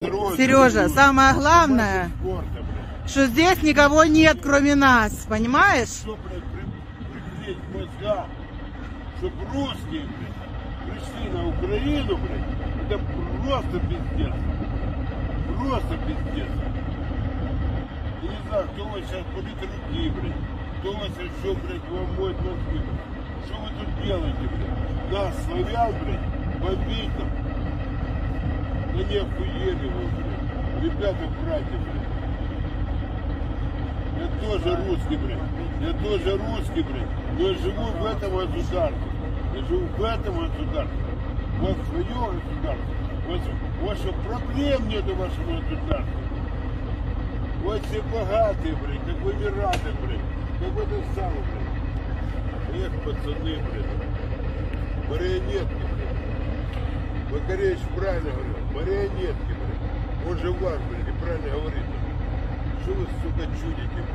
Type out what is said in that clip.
Сережа, самое главное, что здесь никого нет, кроме нас, понимаешь? Что, блядь, прикрыть мозга, чтобы русские, блядь, пришли на Украину, блядь, это просто пиздец. Просто пиздец. Я не знаю, кто вас сейчас будет руки, блядь, кто вас еще, блядь, вам моет мозги, блядь. Что вы тут делаете, блядь? Нас, славян, блядь, бомбить там. Да не охуели вы, блядь. Ребята, братья, блядь. Я тоже русский, блядь. Я тоже русский, блядь. Но я живу в этом государстве. Я живу в этом государстве. У вас свое государство. У вас что, проблем нет в вашем государстве? У вас все богатые, блядь. Как вы не рады, блядь. Как вы это сам, блядь. Эх, пацаны, блядь. Марионетки, блядь. Макаревич правильно говорил. Марионетки, блядь. Он же ваш, блядь, и правильно говорит. Что вы, сука, чудите, блядь?